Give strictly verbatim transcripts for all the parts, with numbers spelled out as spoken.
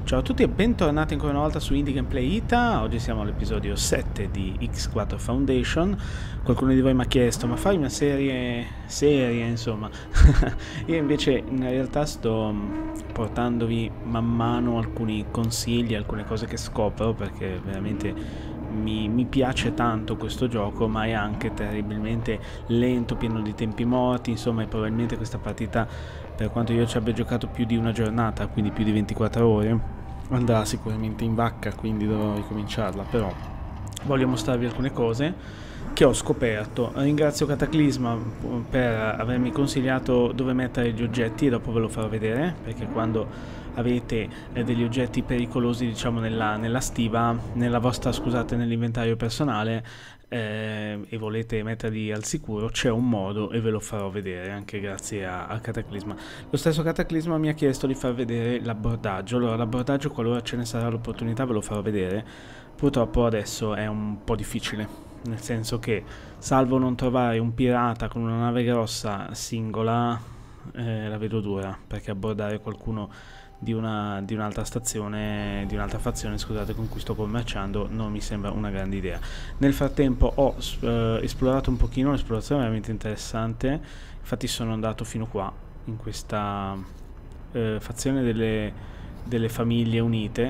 Ciao a tutti e bentornati ancora una volta su Indie Gameplay Ita. Oggi siamo all'episodio sette di X quattro Foundation. Qualcuno di voi mi ha chiesto, ma fai una serie serie, insomma. Io invece in realtà sto portandovi man mano alcuni consigli, alcune cose che scopro, perché veramente mi, mi piace tanto questo gioco, ma è anche terribilmente lento, pieno di tempi morti, insomma, e probabilmente questa partita, per quanto io ci abbia giocato più di una giornata, quindi più di ventiquattro ore, andrà sicuramente in vacca, quindi dovrò ricominciarla. Però voglio mostrarvi alcune cose che ho scoperto. Ringrazio Cataclisma per avermi consigliato dove mettere gli oggetti e dopo ve lo farò vedere, perché quando avete eh, degli oggetti pericolosi, diciamo, nella, nella stiva, nella vostra, scusate, nell'inventario personale, eh, e volete metterli al sicuro, c'è un modo e ve lo farò vedere anche grazie a, a Cataclisma. Lo stesso Cataclisma mi ha chiesto di far vedere l'abbordaggio. Allora, l'abbordaggio, qualora ce ne sarà l'opportunità, ve lo farò vedere. Purtroppo adesso è un po' difficile, nel senso che, salvo non trovare un pirata con una nave grossa singola, eh, la vedo dura, perché abbordare qualcuno di una di un'altra stazione, di un'altra fazione, scusate, con cui sto commerciando, non mi sembra una grande idea. Nel frattempo ho eh, esplorato un pochino, un'esplorazione veramente interessante. Infatti sono andato fino qua, in questa eh, fazione delle, delle famiglie unite,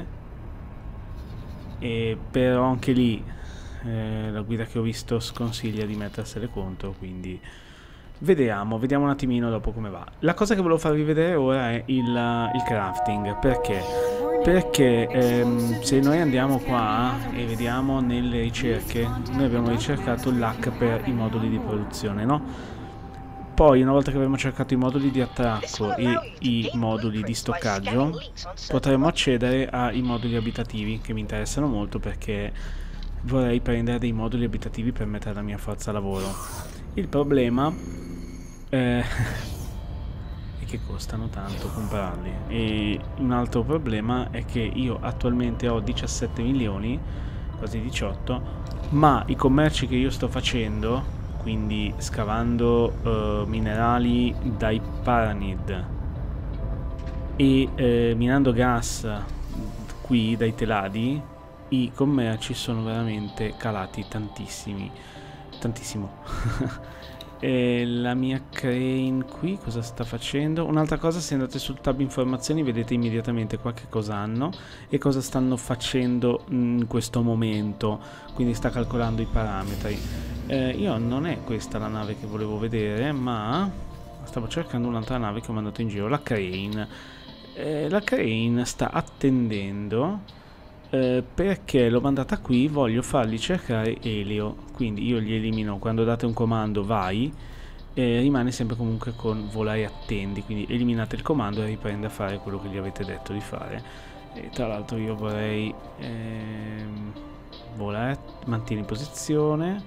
e però anche lì eh, la guida che ho visto sconsiglia di mettersele contro, quindi Vediamo, vediamo un attimino dopo come va. La cosa che volevo farvi vedere ora è il, il crafting. Perché? Perché ehm, se noi andiamo qua e vediamo nelle ricerche, noi abbiamo ricercato l'hack per i moduli di produzione, no? Poi, una volta che abbiamo cercato i moduli di attracco e i moduli di stoccaggio, potremo accedere ai moduli abitativi, che mi interessano molto, perché vorrei prendere dei moduli abitativi per mettere la mia forza lavoro. Il problema eh, è che costano tanto comprarli, e un altro problema è che io attualmente ho diciassette milioni, quasi diciotto, ma i commerci che io sto facendo, quindi scavando eh, minerali dai Paranid e eh, minando gas qui dai Teladi, i commerci sono veramente calati tantissimi, tantissimo. E la mia crane qui cosa sta facendo? Un'altra cosa, se andate sul tab informazioni vedete immediatamente qua che cosa hanno e cosa stanno facendo in questo momento, quindi sta calcolando i parametri. Eh, io non è questa la nave che volevo vedere, ma stavo cercando un'altra nave che ho mandato in giro, la crane. Eh, la crane sta attendendo Eh, perché l'ho mandata qui, voglio fargli cercare Elio, quindi io gli elimino quando date un comando vai, e rimane sempre comunque con volare attendi, quindi eliminate il comando e riprende a fare quello che gli avete detto di fare. E tra l'altro io vorrei ehm, volare, mantieni in posizione,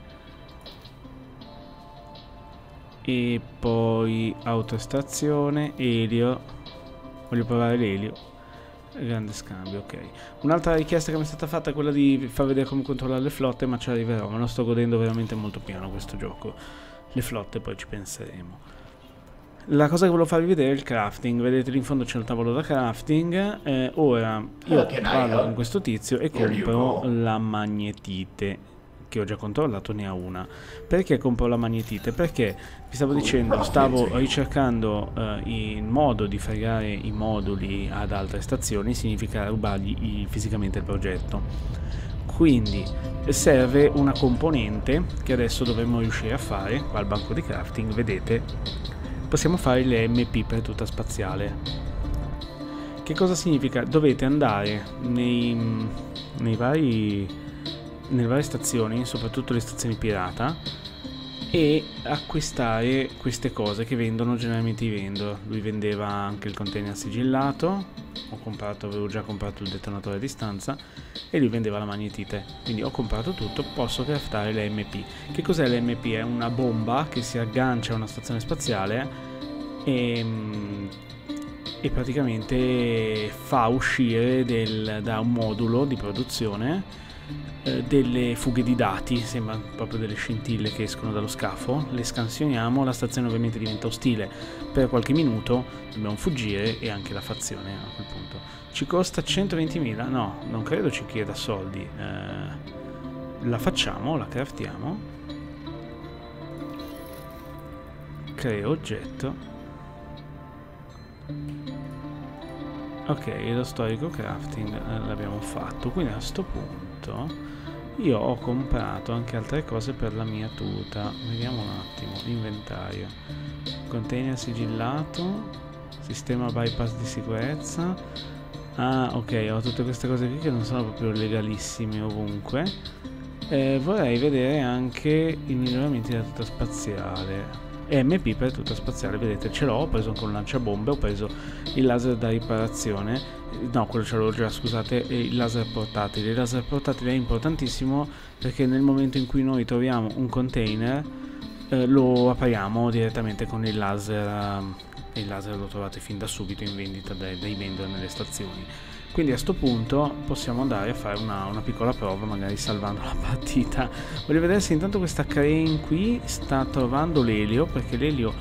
e poi autoestrazione, Elio, voglio provare l'Elio. Grande scambio, ok. Un'altra richiesta che mi è stata fatta è quella di far vedere come controllare le flotte, ma ci arriverò, me lo sto godendo veramente molto piano questo gioco. Le flotte poi ci penseremo. La cosa che volevo farvi vedere è il crafting. Vedete lì in fondo c'è il tavolo da crafting. Eh, ora io parlo con questo tizio e compro la magnetite, che ho già controllato, ne ha una. Perché compro la magnetite? Perché vi stavo dicendo, stavo ricercando uh, il modo di fregare i moduli ad altre stazioni, significa rubargli i, fisicamente il progetto. Quindi serve una componente che adesso dovremmo riuscire a fare. Qua al banco di crafting, vedete, possiamo fare le M P per tuta spaziale. Che cosa significa? Dovete andare nei, nei vari... nelle varie stazioni, soprattutto le stazioni pirata, e acquistare queste cose che vendono generalmente i vendor. Lui vendeva anche il container sigillato, ho comprato, avevo già comprato il detonatore a distanza, e lui vendeva la magnetite, quindi ho comprato tutto, posso craftare le M P. Che cos'è l'M P? È una bomba che si aggancia a una stazione spaziale e, e praticamente fa uscire del, da un modulo di produzione eh, delle fughe di dati, sembra proprio delle scintille che escono dallo scafo, le scansioniamo, la stazione ovviamente diventa ostile per qualche minuto, dobbiamo fuggire e anche la fazione a quel punto. Ci costa centoventimila? No, non credo ci chieda soldi. Eh, la facciamo, la craftiamo. Creo oggetto. Ok, lo storico crafting eh, l'abbiamo fatto, quindi a questo punto io ho comprato anche altre cose per la mia tuta. Vediamo un attimo, inventario, container sigillato, sistema bypass di sicurezza. Ah, ok, ho tutte queste cose qui che non sono proprio legalissime ovunque. Eh, vorrei vedere anche i miglioramenti della tuta spaziale. M P per tuta spaziale, vedete, ce l'ho, ho preso anche un lanciabombe, ho preso il laser da riparazione, no, quello ce l'avevo già, scusate, e il laser portatile. Il laser portatile è importantissimo perché nel momento in cui noi troviamo un container eh, lo apriamo direttamente con il laser, e il laser lo trovate fin da subito in vendita dai, dai vendor nelle stazioni. Quindi a sto punto possiamo andare a fare una, una piccola prova, magari salvando la partita. Voglio vedere se intanto questa crane qui sta trovando l'elio, perché l'elio,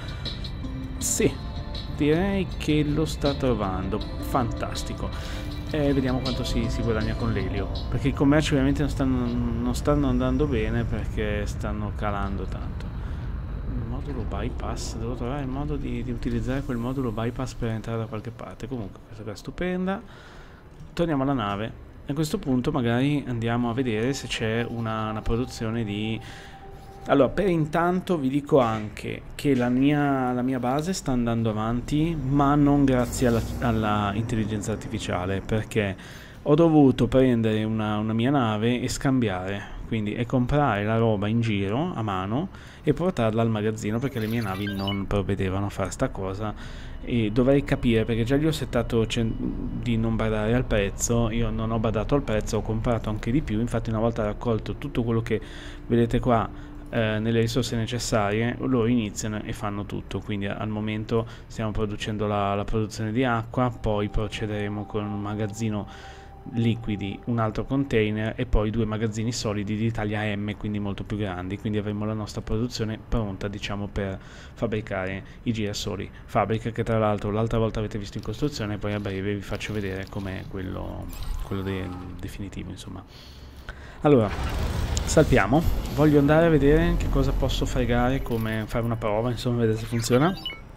sì, direi che lo sta trovando. Fantastico. E vediamo quanto si, si guadagna con l'elio, perché i commerci ovviamente non stanno, non stanno andando bene perché stanno calando tanto. Il modulo bypass, devo trovare il modo di, di utilizzare quel modulo bypass per entrare da qualche parte. Comunque questa qua è stupenda. Torniamo alla nave. A questo punto magari andiamo a vedere se c'è una, una produzione di... Allora, per intanto vi dico anche che la mia, la mia base sta andando avanti, ma non grazie alla, alla intelligenza artificiale, perché ho dovuto prendere una, una mia nave e scambiare, quindi e comprare la roba in giro a mano e portarla al magazzino, perché le mie navi non provvedevano a fare sta cosa. E dovrei capire, perché già gli ho settato di non badare al prezzo, io non ho badato al prezzo, ho comprato anche di più. Infatti una volta raccolto tutto quello che vedete qua eh, nelle risorse necessarie, loro iniziano e fanno tutto. Quindi al momento stiamo producendo la, la produzione di acqua, poi procederemo con un magazzino liquidi, un altro container e poi due magazzini solidi di taglia M, quindi molto più grandi. Quindi avremo la nostra produzione pronta, diciamo, per fabbricare i girasoli, fabbrica che tra l'altro l'altra volta avete visto in costruzione, e poi a breve vi faccio vedere com'è quello, quello de definitivo, insomma. Allora, salpiamo, voglio andare a vedere che cosa posso fregare, come fare una prova, insomma, vedere se funziona.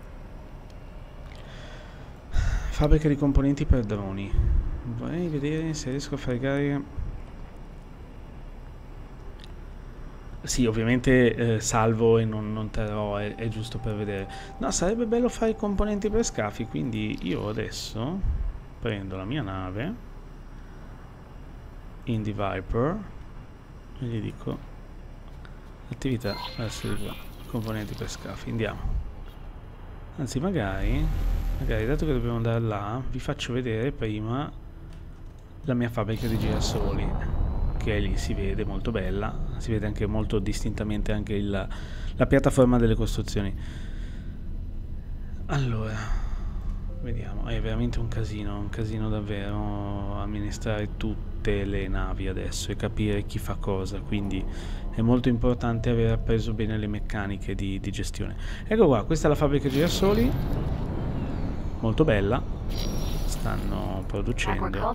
Fabbrica di componenti per droni. Vorrei vedere se riesco a fregare. Sì, ovviamente eh, salvo e non, non terrò, è, è giusto per vedere. No, sarebbe bello fare i componenti per scafi, quindi io adesso prendo la mia nave, Indy Viper, e gli dico attività verso di qua, componenti per scafi, andiamo. Anzi, magari, magari dato che dobbiamo andare là, vi faccio vedere prima la mia fabbrica di girasoli, che lì si vede molto bella, si vede anche molto distintamente anche il, la piattaforma delle costruzioni. Allora, vediamo, è veramente un casino, un casino davvero amministrare tutte le navi adesso e capire chi fa cosa, quindi è molto importante aver appreso bene le meccaniche di, di gestione. Ecco qua, questa è la fabbrica girasoli, molto bella. Stanno producendo,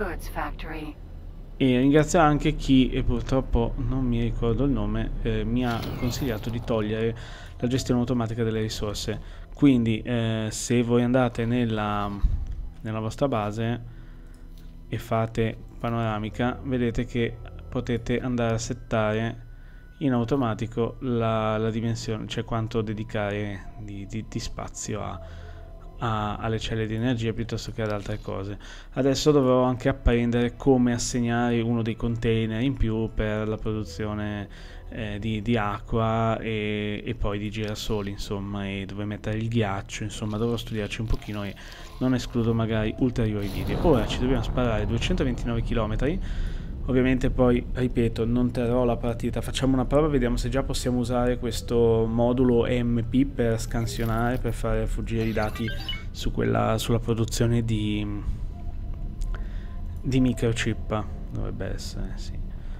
e ringrazio anche chi, e purtroppo non mi ricordo il nome, eh, mi ha consigliato di togliere la gestione automatica delle risorse. Quindi eh, se voi andate nella, nella vostra base e fate panoramica, vedete che potete andare a settare in automatico la, la dimensione, cioè quanto dedicare di, di, di spazio a A, alle celle di energia piuttosto che ad altre cose. Adesso dovrò anche apprendere come assegnare uno dei container in più per la produzione eh, di, di acqua e, e poi di girasoli, insomma, e dove mettere il ghiaccio, insomma dovrò studiarci un pochino e non escludo magari ulteriori video. Ora ci dobbiamo sparare duecentoventinove chilometri. Ovviamente poi, ripeto, non terrò la partita, facciamo una prova, vediamo se già possiamo usare questo modulo E M P per scansionare, per fare fuggire i dati su quella, sulla produzione di, di microchip, dovrebbe essere, sì.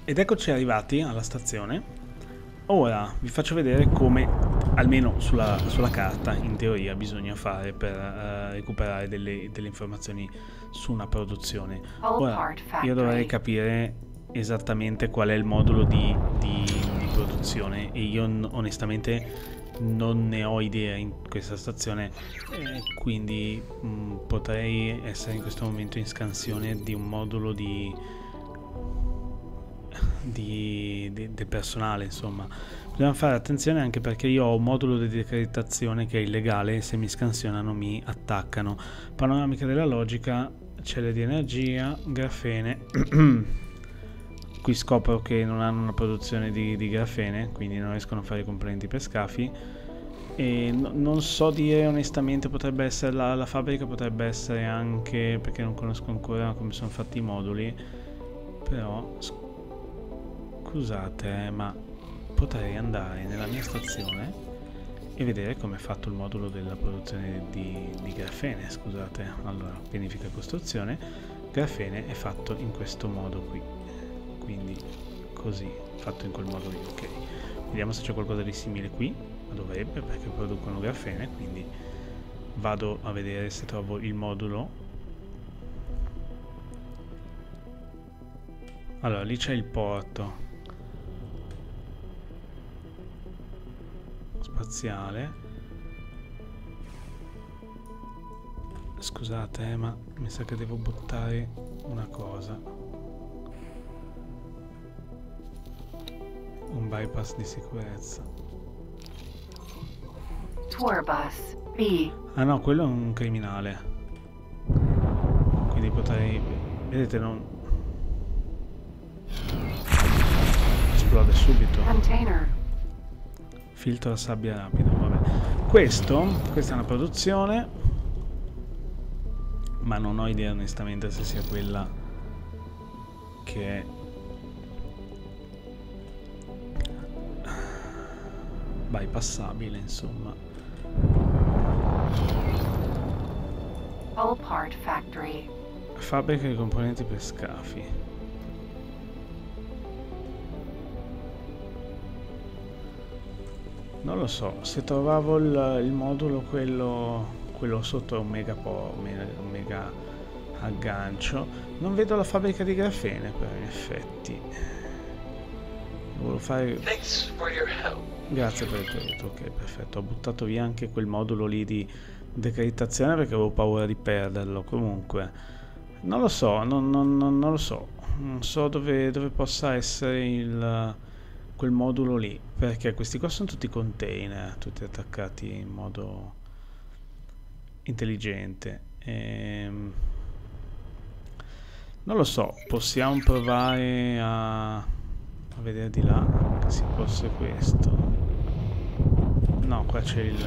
Ed eccoci arrivati alla stazione. Ora vi faccio vedere come, almeno sulla, sulla carta, in teoria bisogna fare per uh, recuperare delle, delle informazioni su una produzione. Ora io dovrei capire esattamente qual è il modulo di, di, di produzione e io onestamente non ne ho idea in questa stazione, eh, quindi mh, potrei essere in questo momento in scansione di un modulo di, di, di, del personale, insomma. Bisogna fare attenzione anche perché io ho un modulo di decreditazione che è illegale e se mi scansionano mi attaccano. Panoramica della logica, celle di energia, grafene. Qui scopro che non hanno una produzione di, di grafene, quindi non riescono a fare i componenti per scafi. E no, non so dire onestamente, potrebbe essere la, la fabbrica, potrebbe essere anche, perché non conosco ancora come sono fatti i moduli. Però, scusate, eh, ma potrei andare nella mia stazione e vedere come è fatto il modulo della produzione di, di grafene. Scusate, allora, pianifica costruzione, grafene è fatto in questo modo qui. Quindi così, fatto in quel modo lì, ok. Vediamo se c'è qualcosa di simile qui, ma dovrebbe, perché producono grafene, quindi vado a vedere se trovo il modulo. Allora, lì c'è il porto spaziale. Scusate, eh, ma mi sa che devo buttare una cosa. Un bypass di sicurezza. Tour bus B. Ah no, quello è un criminale. Quindi potrei... Vedete, non... Esplode subito. Container. Filtro a sabbia rapido, vabbè. Questo, questa è una produzione, ma non ho idea onestamente se sia quella che è... bypassabile, insomma. All part factory. Fabbrica di componenti per scafi. Non lo so, se trovavo il, il modulo quello, quello sotto è un mega po', un mega aggancio. Non vedo la fabbrica di grafene però in effetti. Volevo fare... Grazie per il tuo aiuto, ok, perfetto. Ho buttato via anche quel modulo lì di decreditazione perché avevo paura di perderlo. Comunque, non lo so, non, non, non, non lo so. Non so dove, dove possa essere il, quel modulo lì, perché questi qua sono tutti container, tutti attaccati in modo intelligente. Ehm, non lo so, possiamo provare a... a vedere di là che si fosse questo. No, qua c'è il...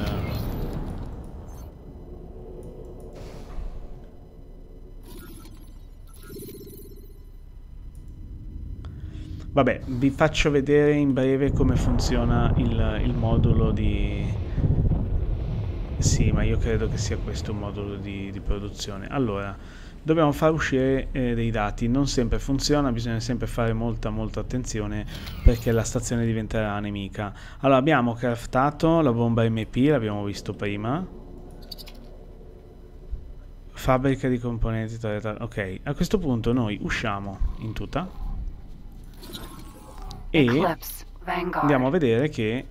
Vabbè, vi faccio vedere in breve come funziona il, il modulo di... Sì, ma io credo che sia questo un modulo di, di produzione. Allora, dobbiamo far uscire eh, dei dati. Non sempre funziona, bisogna sempre fare molta molta attenzione perché la stazione diventerà nemica. Allora, abbiamo craftato la bomba M P, l'abbiamo visto prima. Fabbrica di componenti, ok. A questo punto noi usciamo in tuta e andiamo a vedere che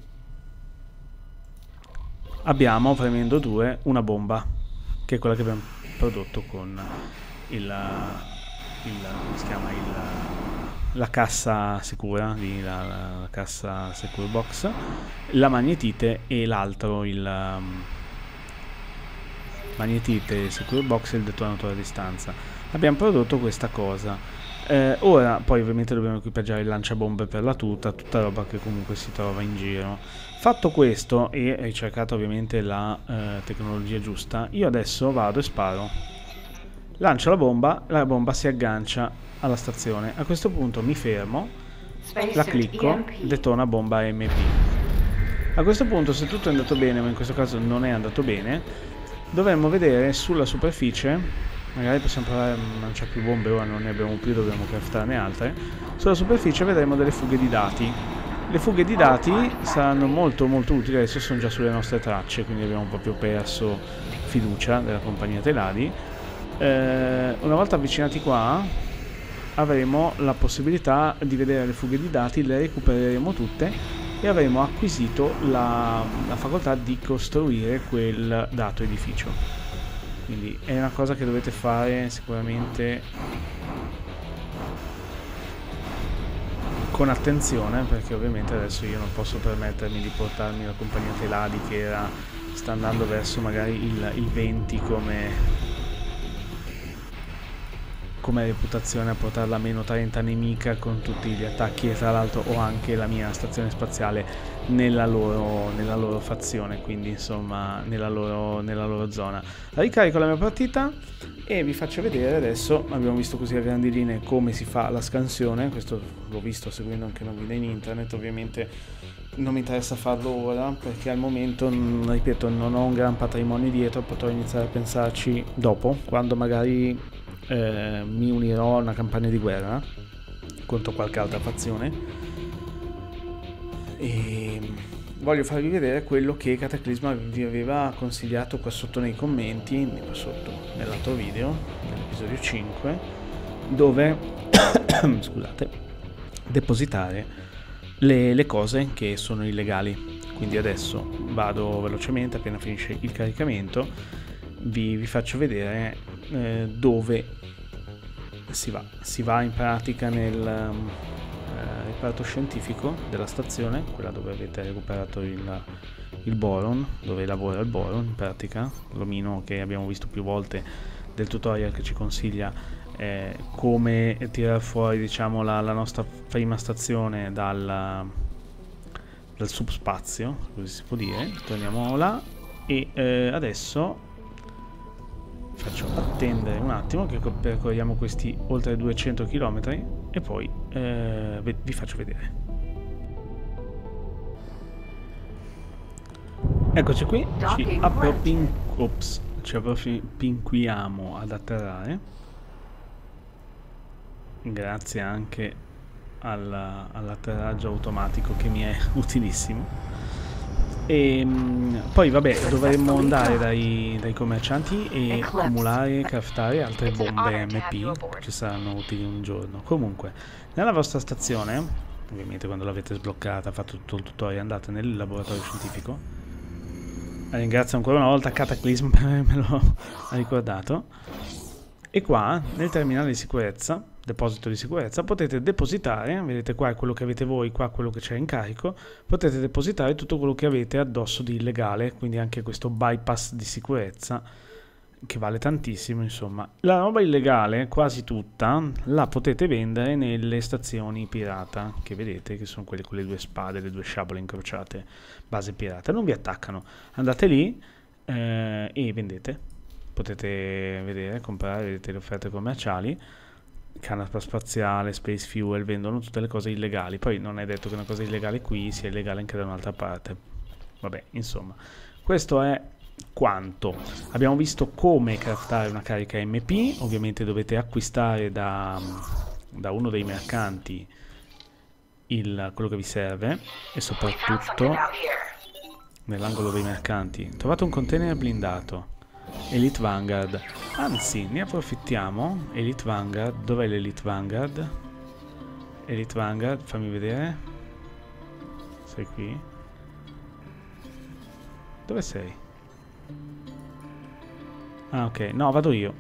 abbiamo, premendo due, una bomba, che è quella che abbiamo prodotto con il, il, come si chiama, il, la cassa sicura, lì, la, la cassa secure box, la magnetite e l'altro, il um, magnetite, secure box e il detonatore a distanza. Abbiamo prodotto questa cosa. Eh, ora poi ovviamente dobbiamo equipaggiare il lanciabombe per la tuta, tutta roba che comunque si trova in giro. Fatto questo e ricercato ovviamente la eh, tecnologia giusta, io adesso vado e sparo. Lancio la bomba, la bomba si aggancia alla stazione. A questo punto mi fermo, la clicco, detona bomba M P. A questo punto, se tutto è andato bene, ma in questo caso non è andato bene, dovremmo vedere sulla superficie magari possiamo provare, non c'è più bombe, ora non ne abbiamo più, dobbiamo craftarne altre. Sulla superficie vedremo delle fughe di dati. Le fughe di dati saranno molto molto utili, adesso sono già sulle nostre tracce, quindi abbiamo proprio perso fiducia della compagnia Teladi. Eh, una volta avvicinati qua avremo la possibilità di vedere le fughe di dati, le recupereremo tutte e avremo acquisito la, la facoltà di costruire quel dato edificio. Quindi è una cosa che dovete fare sicuramente con attenzione, perché ovviamente adesso io non posso permettermi di portarmi la compagnia Teladi che era, sta andando verso magari il, il venti come come reputazione, a portarla a meno trenta nemica con tutti gli attacchi, e tra l'altro ho anche la mia stazione spaziale nella loro, nella loro fazione, quindi insomma nella loro, nella loro zona. Ricarico la mia partita e vi faccio vedere adesso. Abbiamo visto così a grandi linee come si fa la scansione, questo l'ho visto seguendo anche una guida in internet, ovviamente non mi interessa farlo ora perché al momento, ripeto, non ho un gran patrimonio dietro, potrò iniziare a pensarci dopo, quando magari Eh, mi unirò a una campagna di guerra contro qualche altra fazione, e voglio farvi vedere quello che Cataclisma vi aveva consigliato qua sotto nei commenti, qua sotto nell'altro video, nell'episodio cinque, dove scusate, depositare le, le cose che sono illegali. Quindi adesso vado velocemente, appena finisce il caricamento vi, vi faccio vedere eh, dove si va. Si va in pratica nel um, eh, reparto scientifico della stazione, quella dove avete recuperato il, il boron, dove lavora il boron in pratica, l'omino che abbiamo visto più volte del tutorial che ci consiglia eh, come tirare fuori, diciamo, la, la nostra prima stazione dal, dal subspazio, così si può dire. Torniamo là e eh, adesso faccio attendere un attimo che percorriamo questi oltre duecento chilometri e poi eh, vi faccio vedere. Eccoci qui, ci appropin ops, ci appropinquiamo ad atterrare, grazie anche alla, all'atterraggio automatico che mi è utilissimo. E mh, poi vabbè, dovremmo andare dai, dai commercianti e accumulare e craftare altre bombe M P che ci saranno utili un giorno. Comunque, nella vostra stazione, ovviamente quando l'avete sbloccata, fatto tutto il tutorial, andate nel laboratorio scientifico. Ringrazio ancora una volta Cataclism per avermelo ricordato. E qua, nel terminale di sicurezza, deposito di sicurezza, potete depositare, vedete qua è quello che avete voi, qua quello che c'è in carico, potete depositare tutto quello che avete addosso di illegale, quindi anche questo bypass di sicurezza che vale tantissimo. Insomma, la roba illegale, quasi tutta, la potete vendere nelle stazioni pirata, che vedete, che sono quelle con le due spade, le due sciabole incrociate, base pirata, non vi attaccano, andate lì eh, e vendete, potete vedere, comprare, vedete le offerte commerciali. Canna spaziale, space fuel, vendono tutte le cose illegali. Poi non è detto che una cosa illegale qui sia illegale anche da un'altra parte. Vabbè, insomma, questo è quanto. Abbiamo visto come craftare una carica M P. Ovviamente dovete acquistare da, da uno dei mercanti il, quello che vi serve, e soprattutto nell'angolo dei mercanti trovate un container blindato Elite Vanguard, anzi ne approfittiamo. Elite Vanguard, dov'è l'Elite Vanguard? Elite Vanguard, fammi vedere, sei qui? Dove sei? Ah ok, no, vado io.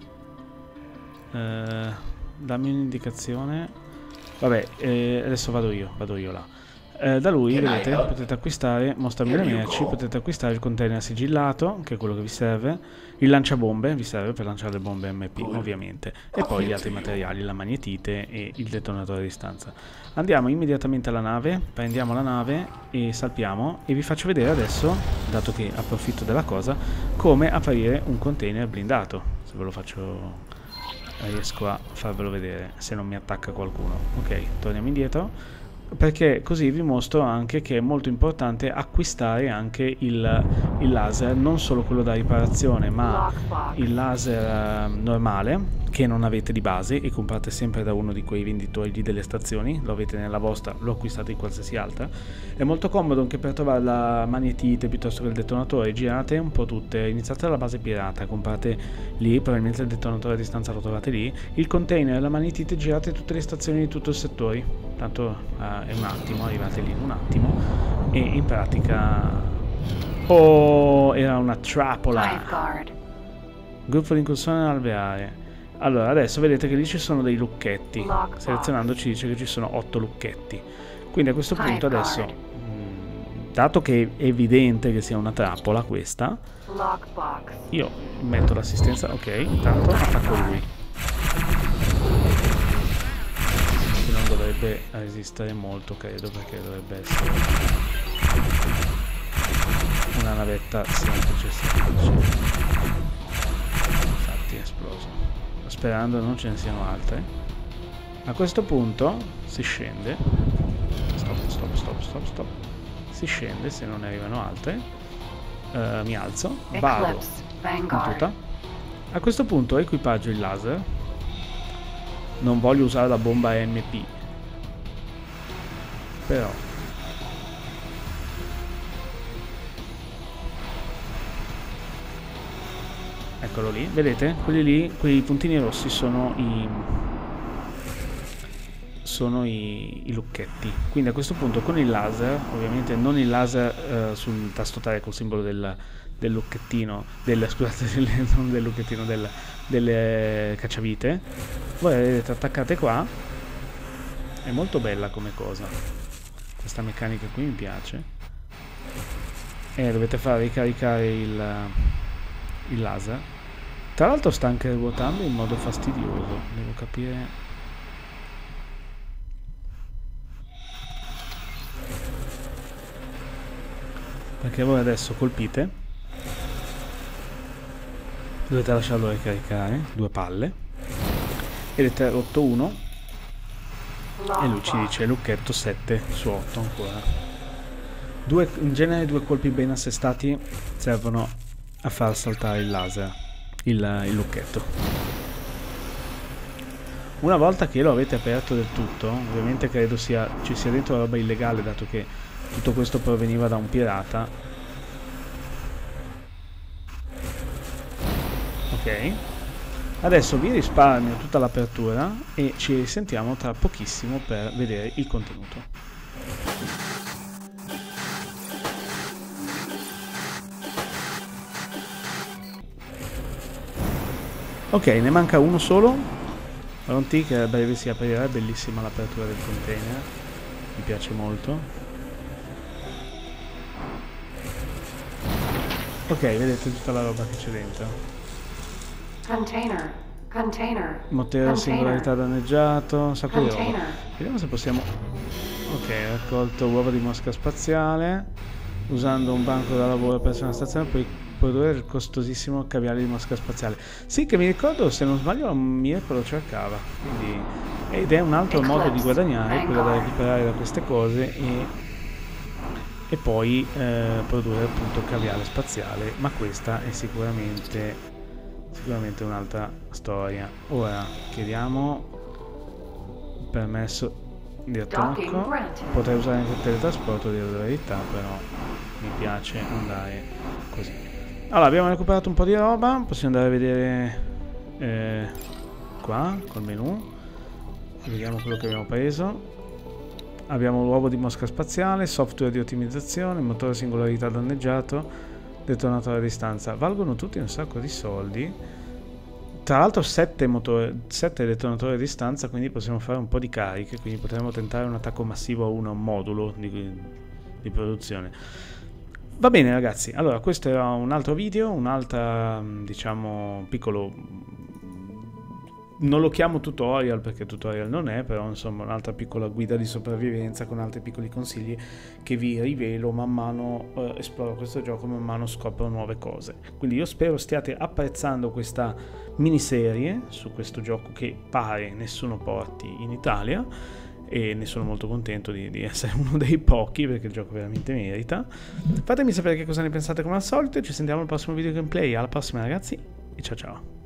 eh, dammi un'indicazione. Vabbè, eh, adesso vado io, vado io là. Eh, da lui, vedete, potete acquistare, mostrami le merci, potete acquistare il container sigillato, che è quello che vi serve, il lanciabombe, vi serve per lanciare le bombe M P, ovviamente, e poi gli altri materiali, la magnetite e il detonatore a distanza. Andiamo immediatamente alla nave, prendiamo la nave e salpiamo, e vi faccio vedere adesso, dato che approfitto della cosa, come aprire un container blindato. Se ve lo faccio, riesco a farvelo vedere, se non mi attacca qualcuno. Ok, torniamo indietro. perché così vi mostro anche che è molto importante acquistare anche il, il laser, non solo quello da riparazione, ma il laser normale che non avete di base e comprate sempre da uno di quei venditori lì delle stazioni, lo avete nella vostra, lo acquistate in qualsiasi altra. È molto comodo anche per trovare la magnetite piuttosto che il detonatore. Girate un po' tutte, iniziate dalla base pirata, comprate lì, probabilmente il detonatore a distanza lo trovate lì, il container, la magnetite, girate tutte le stazioni di tutto il settore, tanto uh, è un attimo, arrivate lì in un attimo e in pratica... Oh, era una trappola! Gruppo di incursione alveare. Allora, adesso vedete che lì ci sono dei lucchetti. Selezionando ci dice che ci sono otto lucchetti. Quindi a questo punto adesso, mh, dato che è evidente che sia una trappola questa, io metto l'assistenza, ok, intanto attacco lui. Che non dovrebbe resistere molto, credo, perché dovrebbe essere una navetta semplice, semplice. Infatti è esploso. Sperando non ce ne siano altre. A questo punto si scende. Stop, stop, stop, stop, stop. Si scende se non ne arrivano altre. Uh, mi alzo, vado in tuta. A questo punto equipaggio il laser. Non voglio usare la bomba M P, però eccolo lì, vedete? Quelli lì, quei puntini rossi sono i sono i, i lucchetti. Quindi a questo punto con il laser, ovviamente non il laser eh, sul tasto tre col simbolo del, del lucchettino, del, scusate, del, non del lucchettino, del, delle cacciavite, voi vedete attaccate qua. È molto bella come cosa, questa meccanica qui mi piace. E dovete far ricaricare il, il laser. Tra l'altro sta anche ruotando in modo fastidioso, devo capire. Perché voi adesso colpite, dovete lasciarlo ricaricare, due palle, vedete rotto uno e lui ci dice lucchetto sette su otto ancora. Due, in genere due colpi ben assestati servono a far saltare il laser, il, il lucchetto. Una volta che lo avete aperto del tutto, ovviamente credo sia, ci sia dentro roba illegale, dato che tutto questo proveniva da un pirata. Ok. Adesso vi risparmio tutta l'apertura e ci risentiamo tra pochissimo per vedere il contenuto. Ok, ne manca uno solo. Pronti che a breve si aprirà, è bellissima l'apertura del container. Mi piace molto. Ok, vedete tutta la roba che c'è dentro. Container, container. Motore singolarità danneggiato, un sacco di roba. Vediamo se possiamo... Ok, raccolto uova di mosca spaziale. Usando un banco da lavoro presso una stazione puoi produrre il costosissimo caviale di mosca spaziale. Sì, che mi ricordo, se non sbaglio, Mirko lo cercava. Quindi... Ed è un altro modo di guadagnare, quello da recuperare da queste cose e... e poi eh, produrre appunto caviale spaziale, ma questa è sicuramente sicuramente un'altra storia. Ora chiediamo permesso di attacco. Potrei usare anche il teletrasporto, dire la verità, però mi piace andare così. Allora, abbiamo recuperato un po' di roba, possiamo andare a vedere eh, qua col menu, vediamo quello che abbiamo preso. Abbiamo l'uovo di mosca spaziale, software di ottimizzazione, motore singolarità danneggiato, detonatore a distanza. Valgono tutti un sacco di soldi. Tra l'altro sette detonatori a distanza, quindi possiamo fare un po' di cariche, quindi potremmo tentare un attacco massivo a uno modulo di, di produzione. Va bene ragazzi, allora questo era un altro video, un'altra, diciamo, piccolo... Non lo chiamo tutorial perché tutorial non è, però insomma un'altra piccola guida di sopravvivenza con altri piccoli consigli che vi rivelo man mano eh, esploro questo gioco, man mano scopro nuove cose. Quindi io spero stiate apprezzando questa miniserie su questo gioco che pare nessuno porti in Italia. e ne sono molto contento di, di essere uno dei pochi, perché il gioco veramente merita. Fatemi sapere che cosa ne pensate come al solito, ci sentiamo al prossimo video gameplay. Alla prossima ragazzi e ciao ciao.